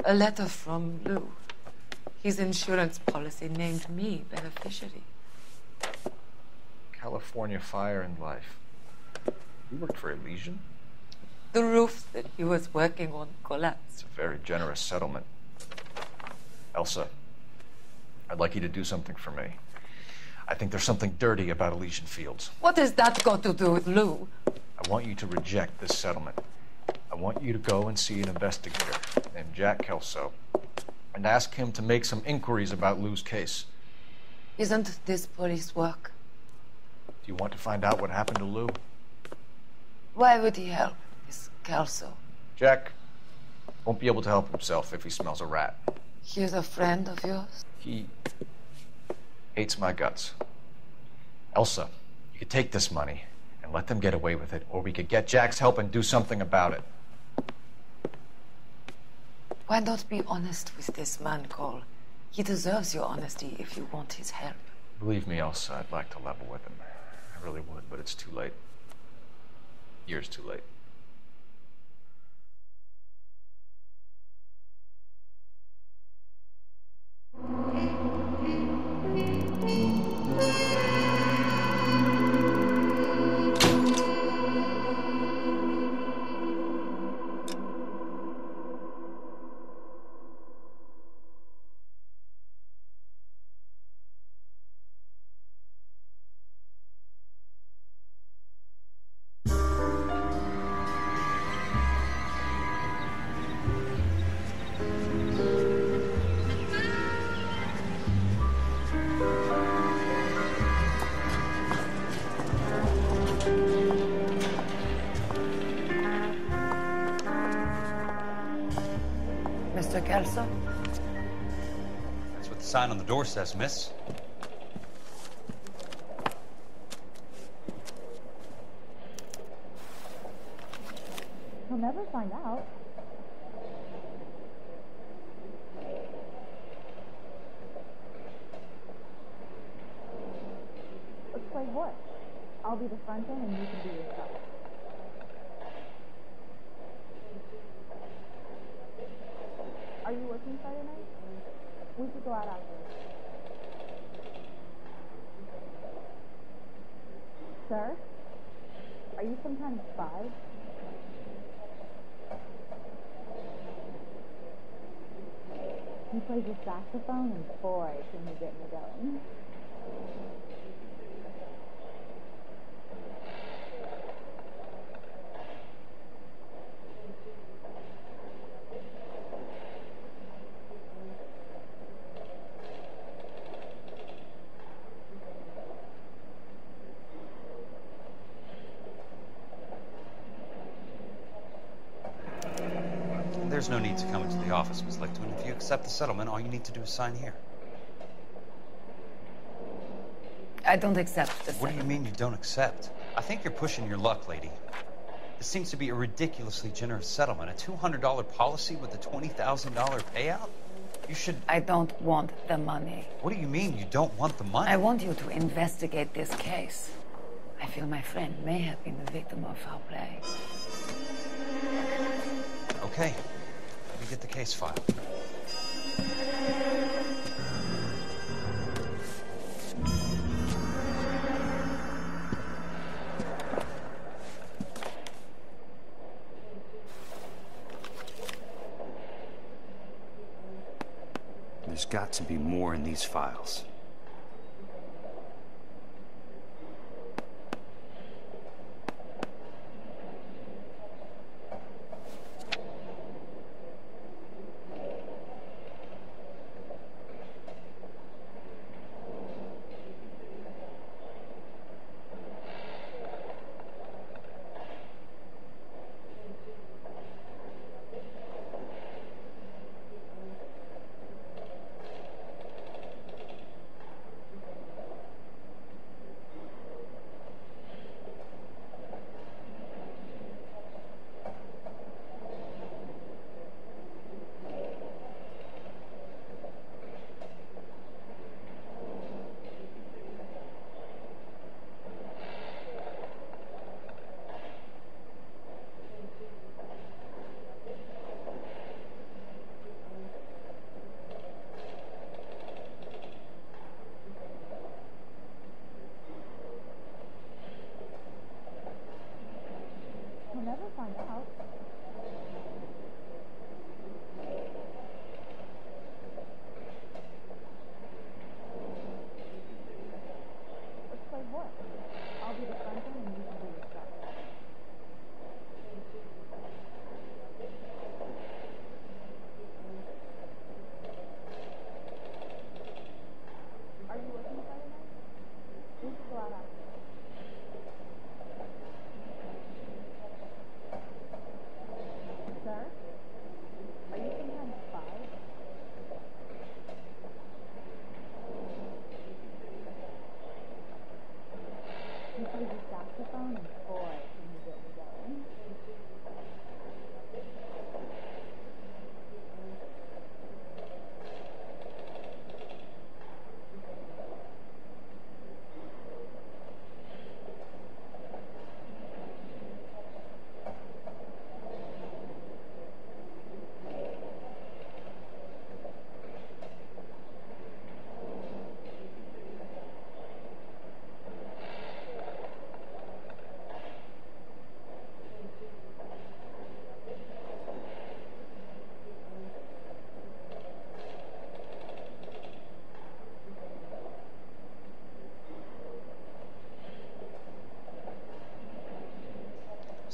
A letter from Lou. His insurance policy named me beneficiary. California Fire and Life. You worked for Elysian? The roof that he was working on collapsed. It's a very generous settlement. Elsa, I'd like you to do something for me. I think there's something dirty about Elysian Fields. What has that got to do with Lou? I want you to reject this settlement. I want you to go and see an investigator named Jack Kelso and ask him to make some inquiries about Lou's case. Isn't this police work? Do you want to find out what happened to Lou? Why would he help, this Kelso? Jack won't be able to help himself if he smells a rat. He's a friend of yours? He hates my guts. Elsa, you could take this money and let them get away with it, or we could get Jack's help and do something about it. Why not be honest with this man, Cole? He deserves your honesty if you want his help. Believe me, Elsa, I'd like to level with him. I really would, but it's too late. Years too late. Mr. Kelso? That's what the sign on the door says, miss. He'll never find out. Let's play what? I'll be the front end and you can be yourself. Are you working Friday night? We should go out after. Sir? Are you some kind of spy? He plays the saxophone, and boy, can he get me going. There's no need to come into the office, Miss Lichtman. If you accept the settlement, all you need to do is sign here. I don't accept the What do you mean you don't accept? I think you're pushing your luck, lady. This seems to be a ridiculously generous settlement. A $200 policy with a $20,000 payout? You should... I don't want the money. What do you mean you don't want the money? I want you to investigate this case. I feel my friend may have been the victim of foul play. Okay. Let me get the case file. There's got to be more in these files.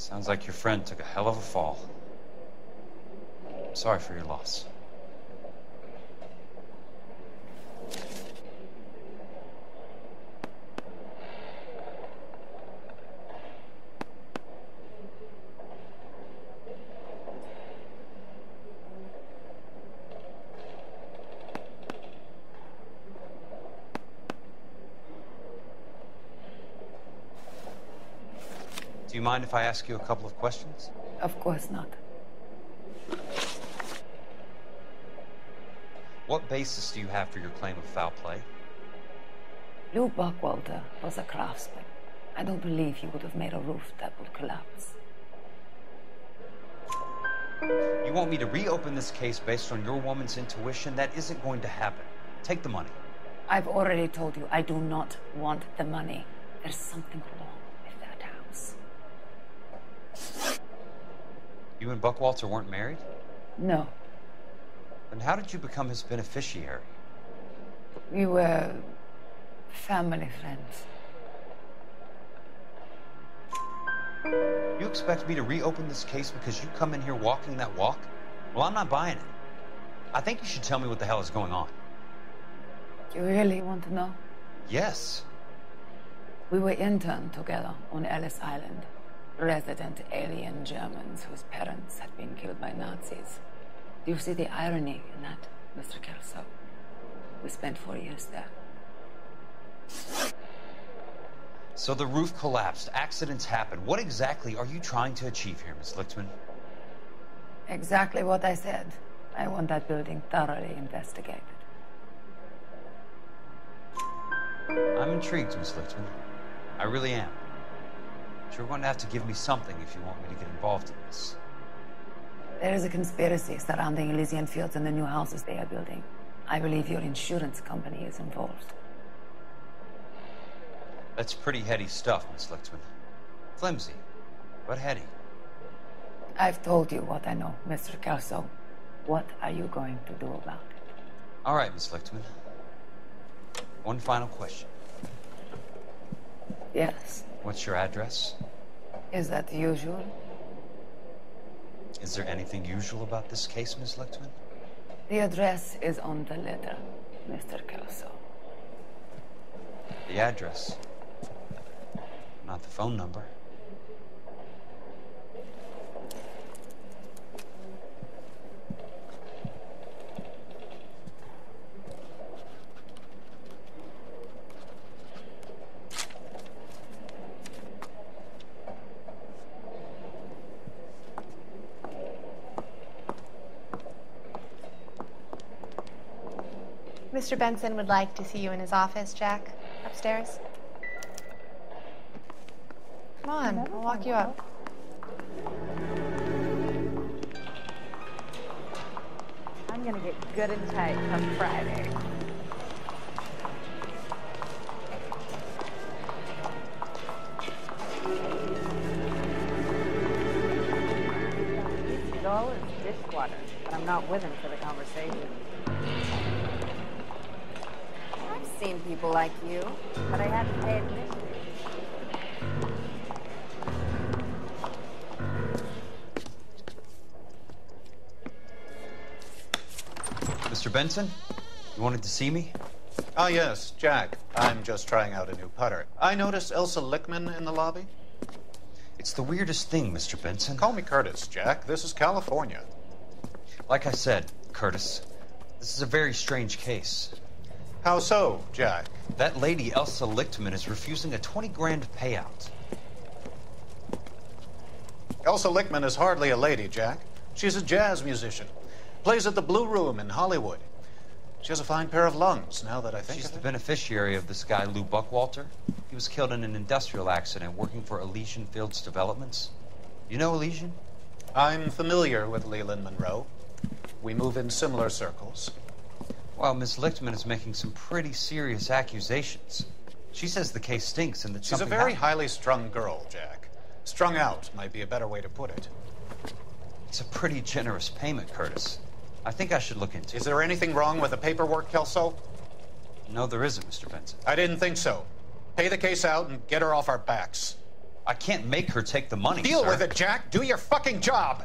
Sounds like your friend took a hell of a fall. Sorry for your loss. Do you mind if I ask you a couple of questions? Of course not. What basis do you have for your claim of foul play? Lou Buckwalter was a craftsman. I don't believe he would have made a roof that would collapse. You want me to reopen this case based on your woman's intuition? That isn't going to happen. Take the money. I've already told you I do not want the money. There's something wrong with that house. You and Buckwalter weren't married? No. Then how did you become his beneficiary? We were family friends. You expect me to reopen this case because you come in here walking that walk? Well, I'm not buying it. I think you should tell me what the hell is going on. You really want to know? Yes. We were interned together on Ellis Island. Resident alien Germans whose parents had been killed by Nazis. Do you see the irony in that, Mr. Kelso? We spent 4 years there. So the roof collapsed, accidents happened. What exactly are you trying to achieve here, Miss Lichtman? Exactly what I said. I want that building thoroughly investigated. I'm intrigued, Miss Lichtman. I really am. But you're going to have to give me something if you want me to get involved in this. There is a conspiracy surrounding Elysian Fields and the new houses they are building. I believe your insurance company is involved. That's pretty heady stuff, Miss Lichtman. Flimsy, but heady. I've told you what I know, Mr. Kelso. What are you going to do about it? All right, Miss Lichtman. One final question. Yes. What's your address? Is that usual? Is there anything usual about this case, Miss Lichtman? The address is on the letter, Mr. Kelso. The address. Not the phone number. Mr. Benson would like to see you in his office, Jack. Upstairs. Come on, I'll walk you up. I'm gonna get good and tight come Friday. He's dull as dishwater, but I'm not with him for the conversation. I've seen people like you, but I hadn't paid attention. Mr. Benson, you wanted to see me? Ah, yes, Jack. I'm just trying out a new putter. I noticed Elsa Lichtman in the lobby. It's the weirdest thing, Mr. Benson. Call me Curtis, Jack. This is California. Like I said, Curtis, this is a very strange case. How so, Jack? That lady, Elsa Lichtman, is refusing a 20 grand payout. Elsa Lichtman is hardly a lady, Jack. She's a jazz musician. Plays at the Blue Room in Hollywood. She has a fine pair of lungs, now that I think She's of the it. beneficiary of this guy, Lou Buckwalter. He was killed in an industrial accident working for Elysian Fields Developments. You know Elysian? I'm familiar with Leland Monroe. We move in similar circles. Well, Miss Lichtman is making some pretty serious accusations. She says the case stinks and that She's a something very happened. highly strung girl, Jack. Strung out might be a better way to put it. It's a pretty generous payment, Curtis. I think I should look into it. Is there anything wrong with the paperwork, Kelso? No, there isn't, Mr. Benson. I didn't think so. Pay the case out and get her off our backs. I can't make her take the money, Deal sir. with it, Jack. Do your fucking job.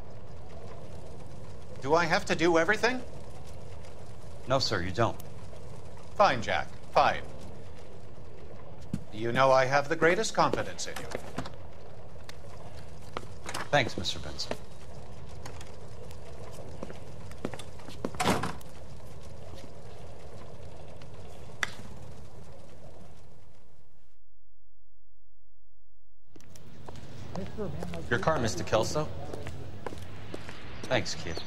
Do I have to do everything? No, sir, you don't. Fine, Jack. Fine. You know I have the greatest confidence in you. Thanks, Mr. Benson. Your car, Mr. Kelso. Thanks, kid.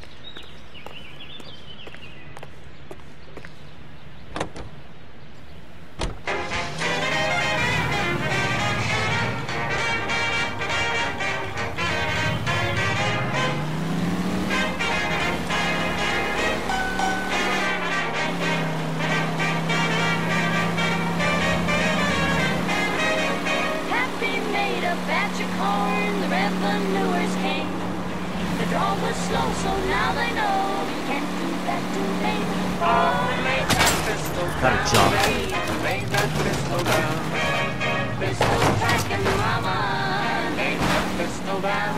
Happy made a batch of corn, the revenuers came. The draw was slow, so now they know you can't do that to me. Oh, lay that pistol Got a down, job. baby. Lay that pistol down. Pistol packing mama, lay that pistol down.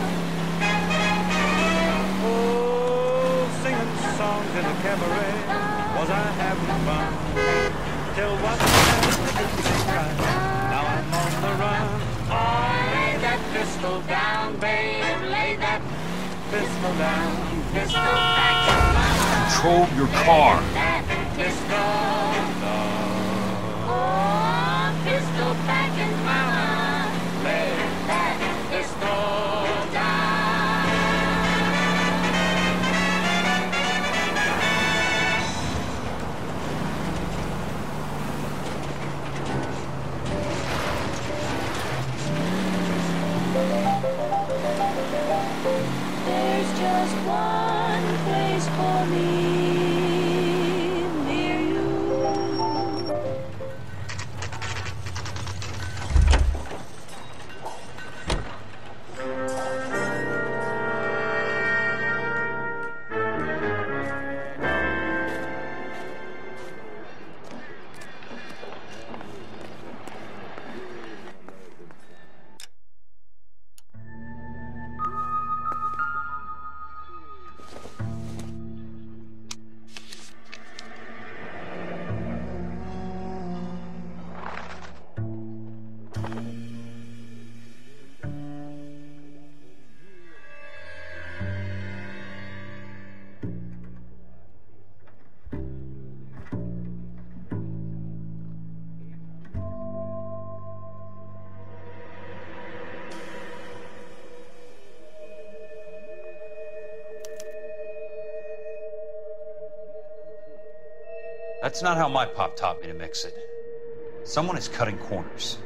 Oh, singing songs in a cabaret. Was I having fun? Till what didn't think right. Now I'm on the run. Oh, lay that pistol down, babe. Lay that Pistol down. pistol packing mama. Control your car. That pistol. Oh, pistol packing mama. Lay that pistol down. There's just one place for me near you. That's not how my pop taught me to mix it. Someone is cutting corners.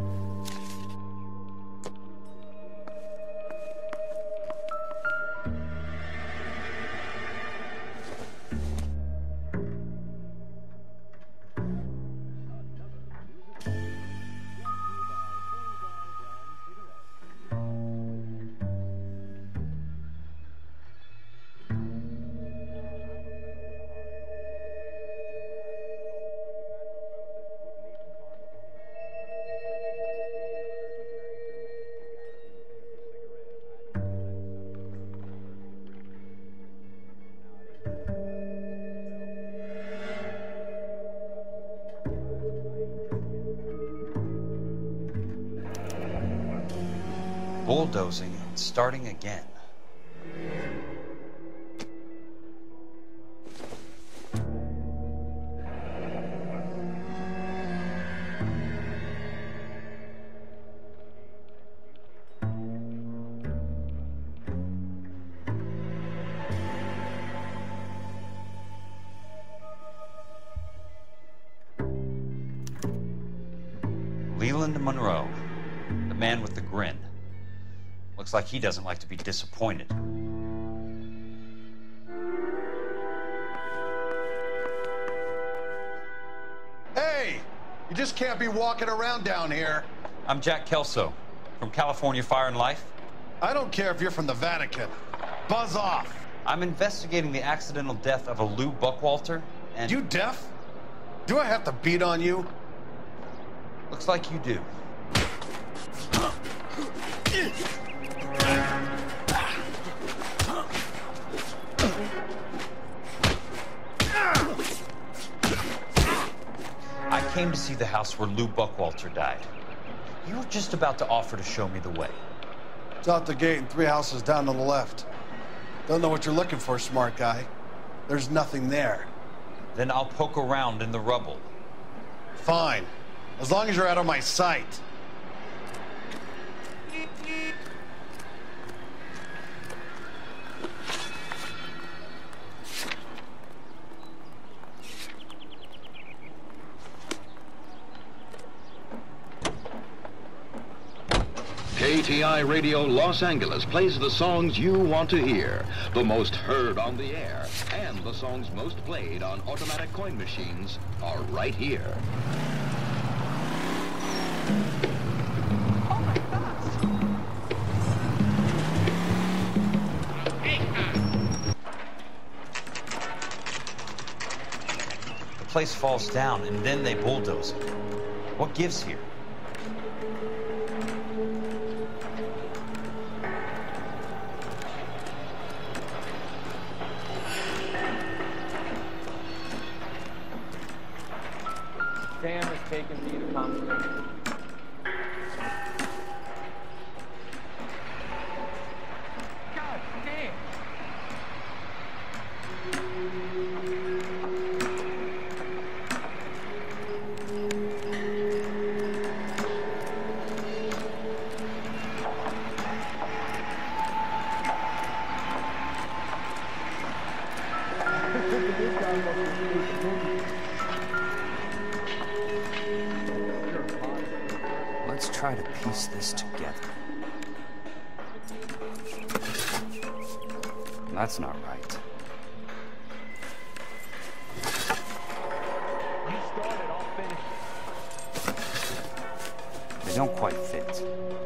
Bulldozing and starting again. Leland Monroe, the man with the grin. Looks like he doesn't like to be disappointed. Hey! You just can't be walking around down here. I'm Jack Kelso, from California Fire and Life. I don't care if you're from the Vatican. Buzz off. I'm investigating the accidental death of a Lou Buckwalter, and... You deaf? Do I have to beat on you? Looks like you do. I came to see the house where Lou Buckwalter died. You were just about to offer to show me the way. It's out the gate and 3 houses down on the left. Don't know what you're looking for, smart guy. There's nothing there. Then I'll poke around in the rubble. Fine. As long as you're out of my sight. KTI Radio Los Angeles plays the songs you want to hear, the most heard on the air, and the songs most played on automatic coin machines are right here. The place falls down and then they bulldoze it. What gives here? Sam has taken me to conference. God damn! Let's try to piece this together. That's not right. You started, I'll finish. They don't quite fit.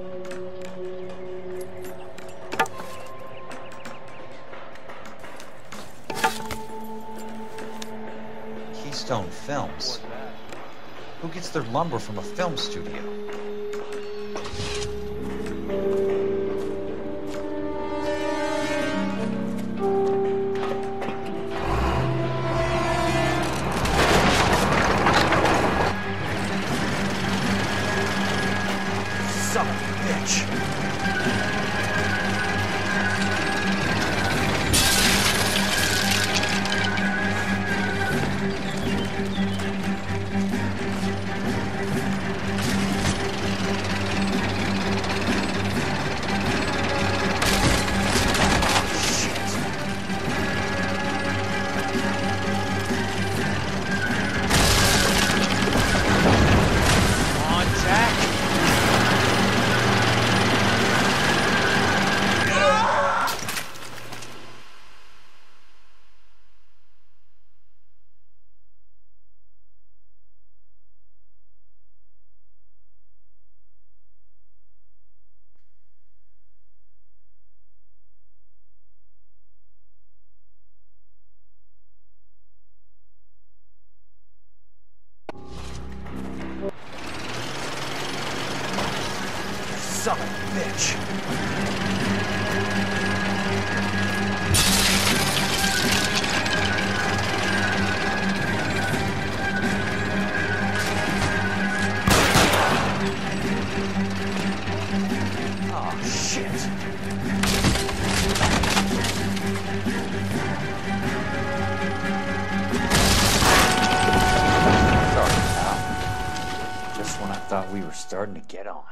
Keystone Films. Who gets their lumber from a film studio? Son of a bitch. Son of a bitch. Oh, shit. Sorry, pal. Just when I thought we were starting to get on.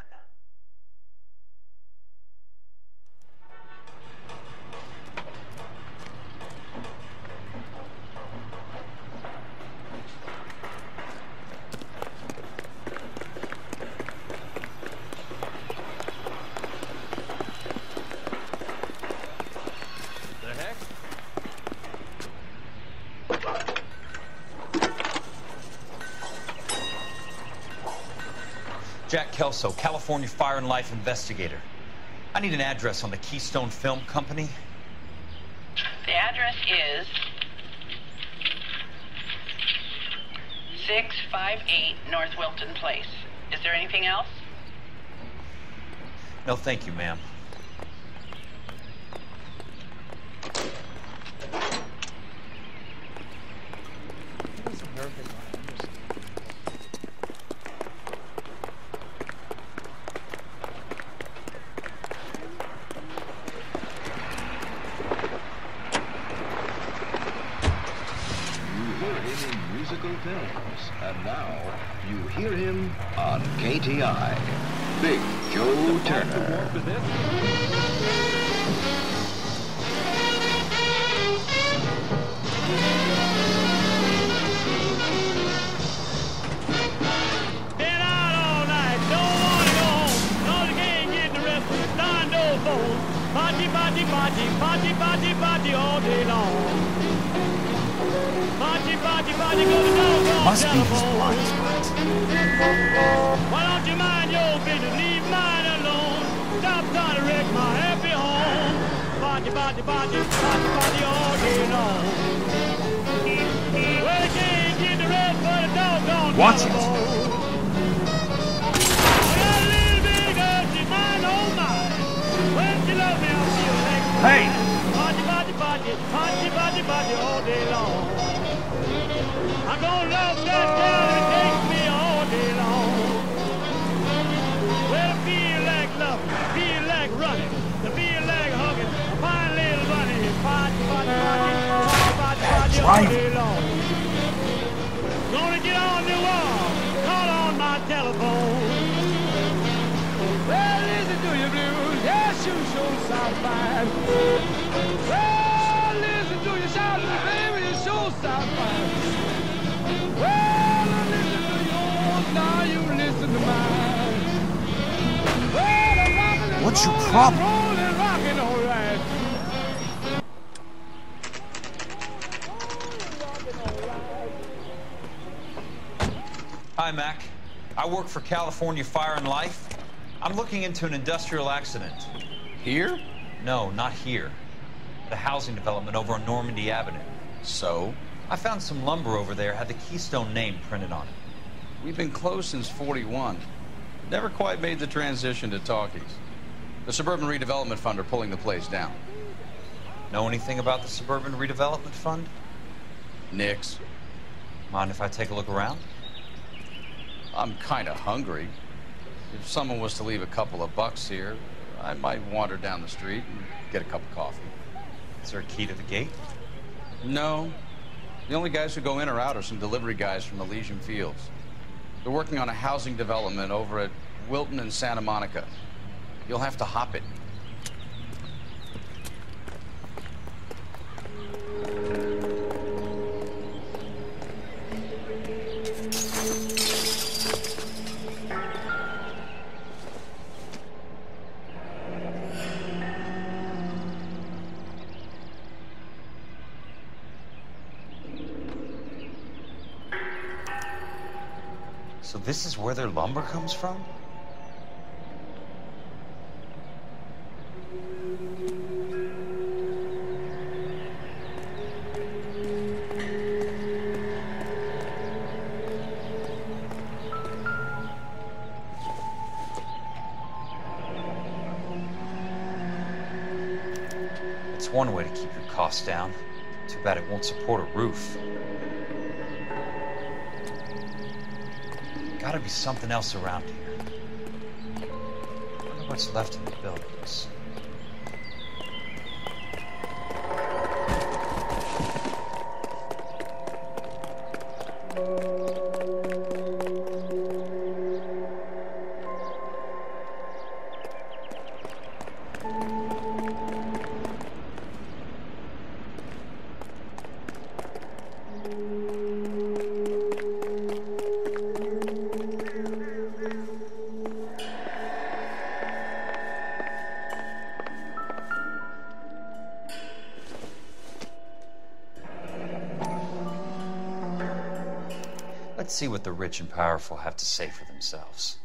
Jack Kelso, California Fire and Life investigator. I need an address on the Keystone Film Company. The address is 658 North Wilton Place. Is there anything else? No, thank you, ma'am. And now, you hear him on KTI. Big Joe Turner. Been out all night, don't wanna go home. No, you can't get the rest of the Stondo phone. Party, party, party, party, party, party all day long. Party, party, party, go to doggone Must be his telephone. blind spot. Why don't you mind your business, leave mine alone. Stop trying to wreck my happy home. Party, party, party, party, party all day long. Well, you can't get the rest for the doggone Watch it. telephone. I got a little bitty girl, she's mine, oh mine. When she loves me, I'll feel like Hey! party, party, party, party, party, party all day long. I'm gonna love that girl that takes me all day long. Well, I feel like loving, feel like running, I feel like hugging, a fine little bunny. Party, party, party, party, party, party all day long. Gonna get on the wall, call on my telephone. Well, listen to your blues, yes, you sure sound fine. Well, listen to your shouting, baby, you sure sound fine. Well, I listen to yours, now you listen to mine. Well, I'm rocking and What's your rolling, problem? rolling, rocking all right. Hi, Mac. I work for California Fire and Life. I'm looking into an industrial accident. Here? No, not here. At a housing development over on Normandy Avenue. So? I found some lumber over there, had the Keystone name printed on it. We've been closed since '41. Never quite made the transition to talkies. The Suburban Redevelopment Fund are pulling the place down. Know anything about the Suburban Redevelopment Fund? Nix. Mind if I take a look around? I'm kind of hungry. If someone was to leave a couple of bucks here, I might wander down the street and get a cup of coffee. Is there a key to the gate? No. The only guys who go in or out are some delivery guys from Elysian Fields. They're working on a housing development over at Wilton and Santa Monica. You'll have to hop it. So this is where their lumber comes from? It's one way to keep your costs down. Too bad it won't support a roof. Gotta be something else around here. I wonder what's left in the buildings. Let's see what the rich and powerful have to say for themselves.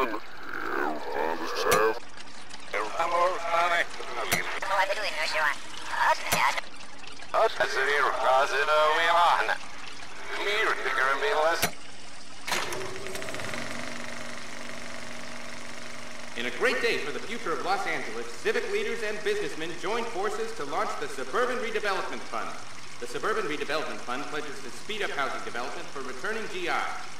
In a great day for the future of Los Angeles, civic leaders and businessmen joined forces to launch the Suburban Redevelopment Fund. The Suburban Redevelopment Fund pledges to speed up housing development for returning GI.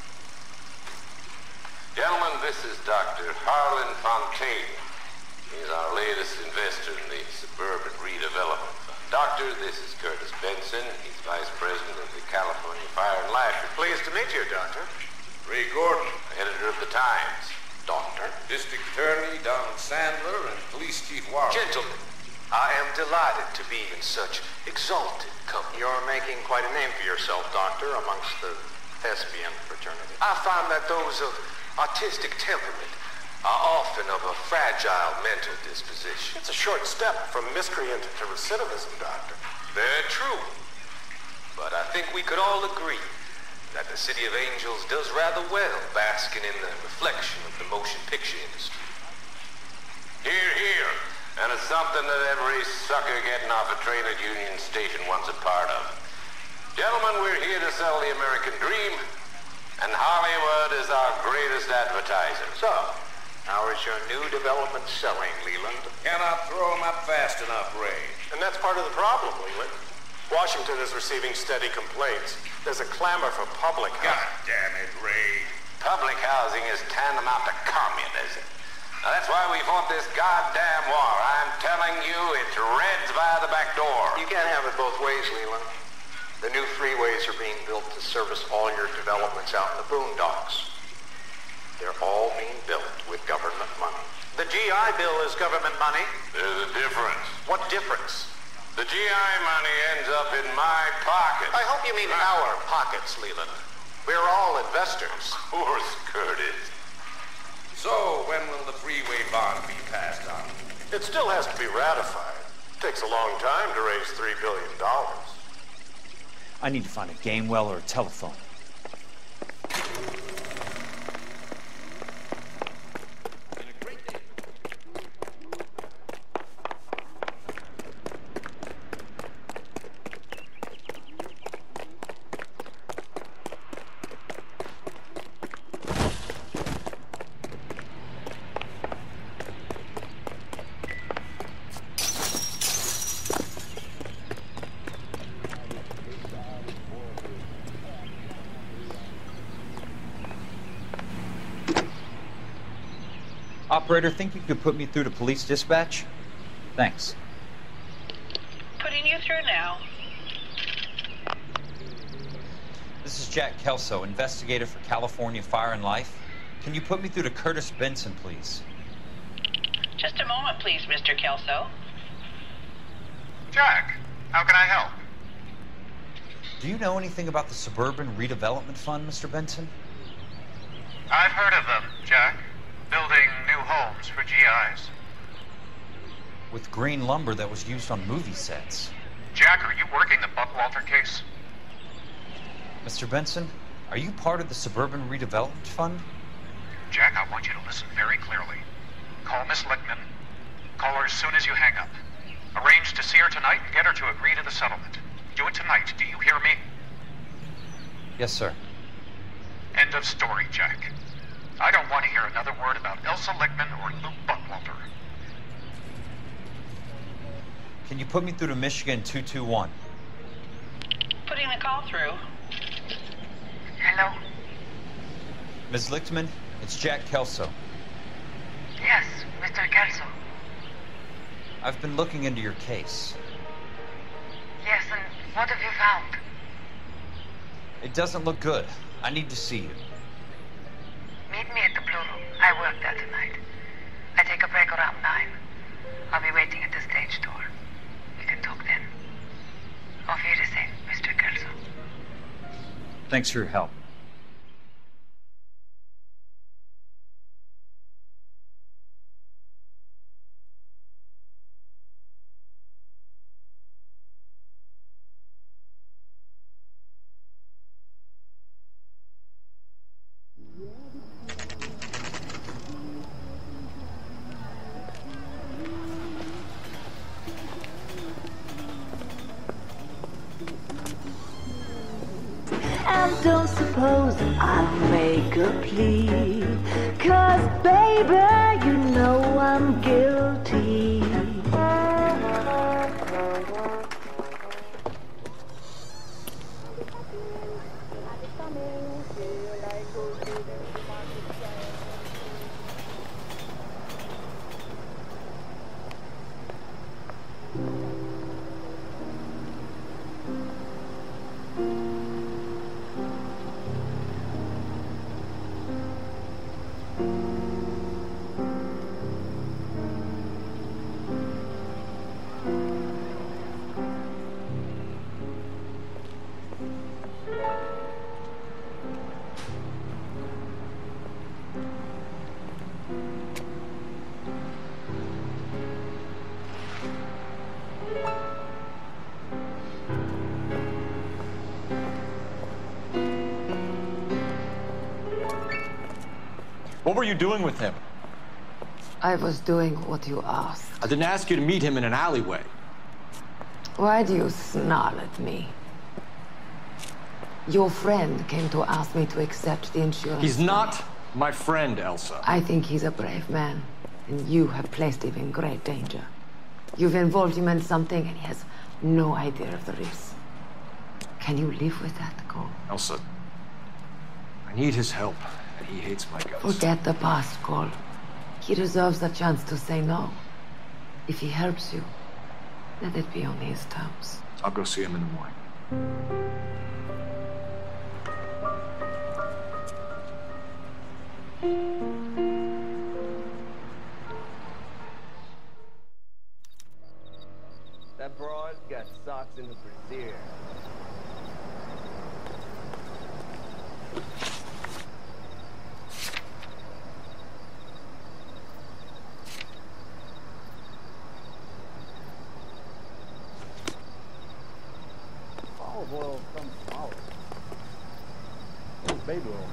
Gentlemen, this is Dr. Harlan Fontaine. He's our latest investor in the Suburban Redevelopment Fund. Doctor, this is Curtis Benson. He's Vice President of the California Fire and Life. Pleased to meet you, Doctor. Ray Gordon, editor of the Times. Doctor. District Attorney Donald Sandler and Police Chief Warren. Gentlemen, I am delighted to be in such exalted company. You're making quite a name for yourself, Doctor, amongst the thespian fraternity. I find that those of artistic temperament are often of a fragile mental disposition. It's a short step from miscreant to recidivism, Doctor. Very true. But I think we could all agree that the City of Angels does rather well basking in the reflection of the motion picture industry. Hear, hear. And it's something that every sucker getting off a train at Union Station wants a part of. Gentlemen, we're here to sell the American dream, and Hollywood is our greatest advertiser. So, how is your new development selling, Leland? Cannot throw them up fast enough, Ray. And that's part of the problem, Leland. Washington is receiving steady complaints. There's a clamor for public housing. God damn it, Ray. Public housing is tantamount to communism. Now, that's why we fought this goddamn war. I'm telling you, it's Reds via the back door. You can't have it both ways, Leland. The new freeways are being built to service all your developments out in the boondocks. They're all being built with government money. The GI Bill is government money. There's a difference. What difference? The GI money ends up in my pocket. I hope you mean our pockets, Leland. We're all investors. Of course, Curtis. So, when will the freeway bond be passed on? It still has to be ratified. It takes a long time to raise $3 billion. I need to find a game well or a telephone. Operator, think you could put me through to police dispatch? Thanks. Putting you through now. This is Jack Kelso, investigator for California Fire and Life. Can you put me through to Curtis Benson, please? Just a moment, please, Mr. Kelso. Jack, how can I help? Do you know anything about the Suburban Redevelopment Fund, Mr. Benson? I've heard of them, Jack. Building new homes for GIs. With green lumber that was used on movie sets. Jack, are you working the Buckwalter case? Mr. Benson, are you part of the Suburban Redevelopment Fund? Jack, I want you to listen very clearly. Call Miss Lichtman. Call her as soon as you hang up. Arrange to see her tonight and get her to agree to the settlement. Do it tonight. Do you hear me? Yes, sir. End of story, Jack. I don't want to hear another word about Elsa Lichtman or Luke Buckwalter. Can you put me through to Michigan 221? Putting the call through. Hello? Ms. Lichtman, it's Jack Kelso. Yes, Mr. Kelso. I've been looking into your case. Yes, and what have you found? It doesn't look good. I need to see you. Meet me at the Blue Room. I work there tonight. I take a break around 9. I'll be waiting at the stage door. We can talk then. Auf Wiedersehen, Mr. Kelso. Thanks for your help. don't suppose I'll make a plea. 'Cause baby, you know I'm guilty. What were you doing with him? I was doing what you asked. I didn't ask you to meet him in an alleyway. Why do you snarl at me? Your friend came to ask me to accept the insurance. He's not my friend, Elsa. I think he's a brave man, and you have placed him in great danger. You've involved him in something, and he has no idea of the risk. Can you live with that, Cole? Elsa, I need his help, and he hates my guts. Forget the past, Cole. He deserves the chance to say no. If he helps you, let it be on his terms. I'll go see him in the morning. That broad got socks in the brassiere. Olive oil from olive. Baby oil.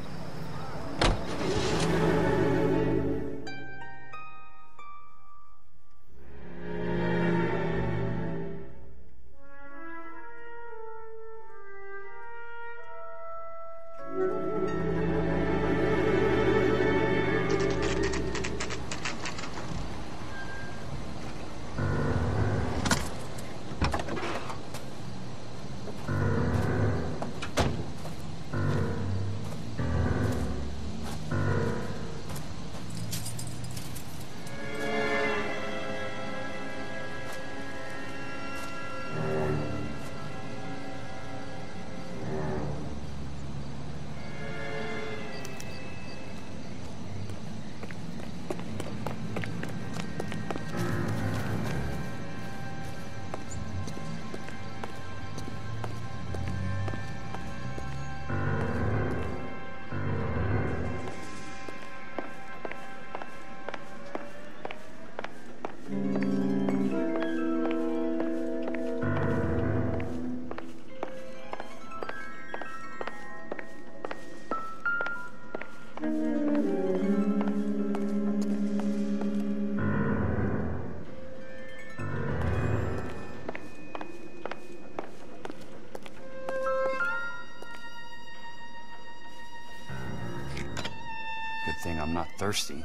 Good thing I'm not thirsty.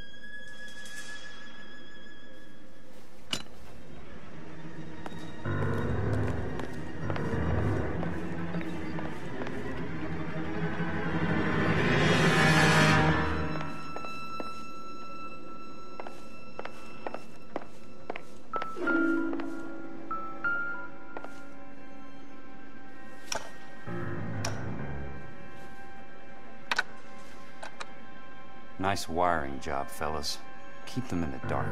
Nice wiring job, fellas. Keep them in the dark.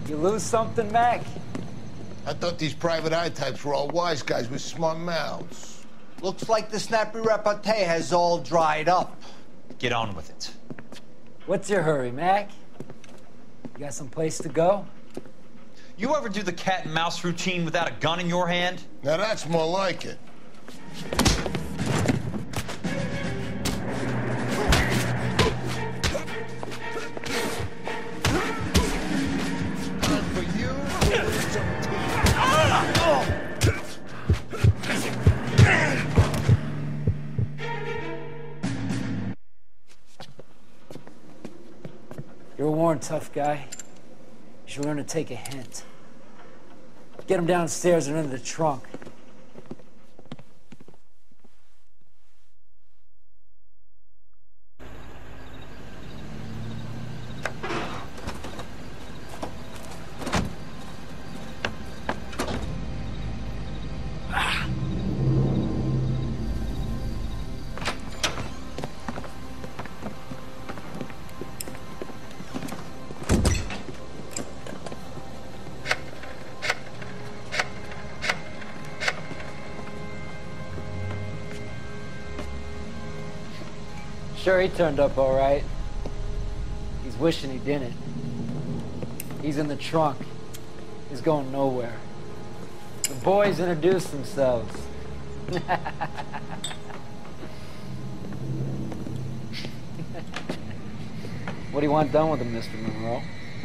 You lose something, Mac? I thought these private eye types were all wise guys with smart mouths. Looks like the snappy repartee has all dried up. Get on with it. What's your hurry, Mac? You got some place to go? You ever do the cat and mouse routine without a gun in your hand? Now that's more like it. You're a worn, tough guy. You should learn to take a hint. Get him downstairs and into the trunk. Sure, he turned up all right. He's wishing he didn't. He's in the trunk. He's going nowhere. The boys introduced themselves. What do you want done with him, Mr. Monroe?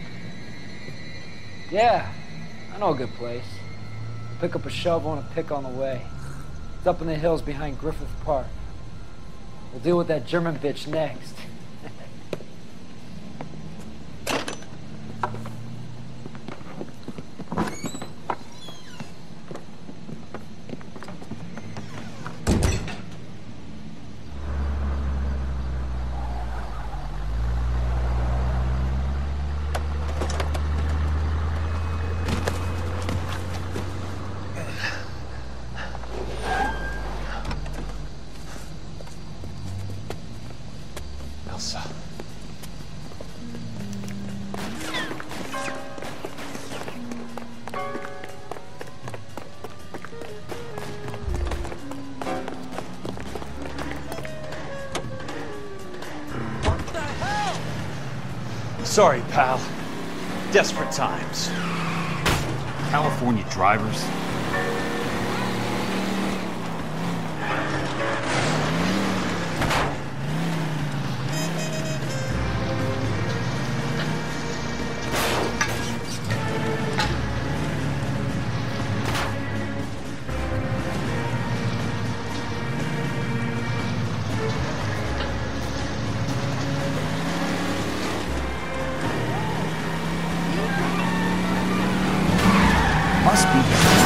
Yeah, I know a good place. Pick up a shovel and a pick on the way. It's up in the hills behind Griffith Park. We'll deal with that German bitch next. Sorry, pal. Desperate times. California drivers. Must be.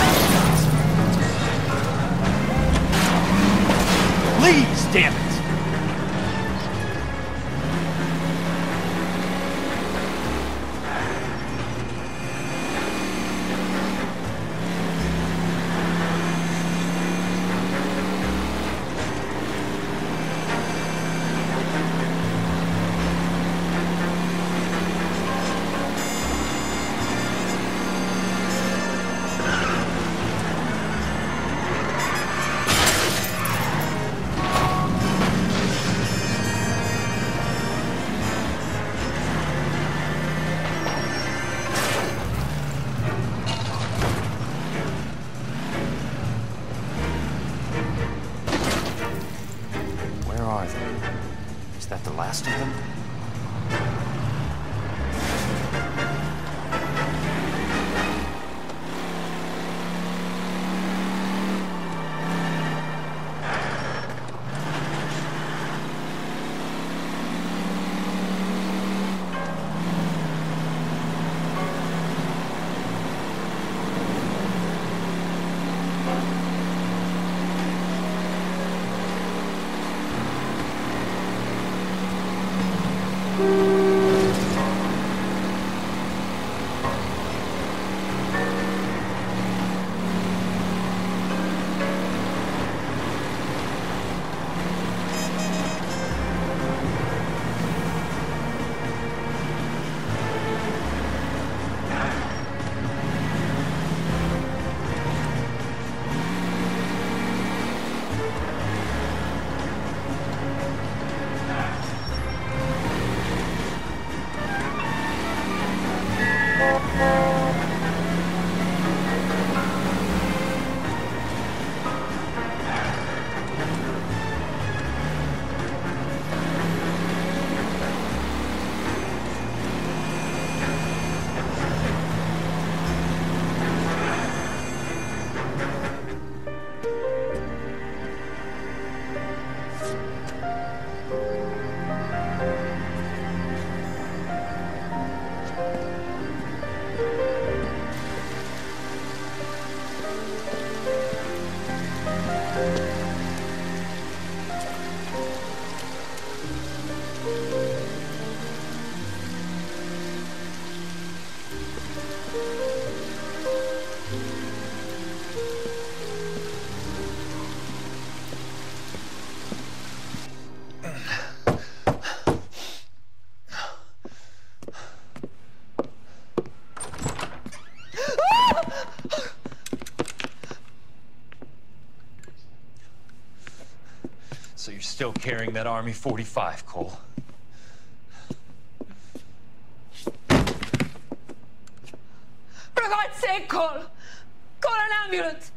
Please, damn it! Is that the last of them? carrying that Army 45, Cole. For God's sake, Cole! Call an ambulance!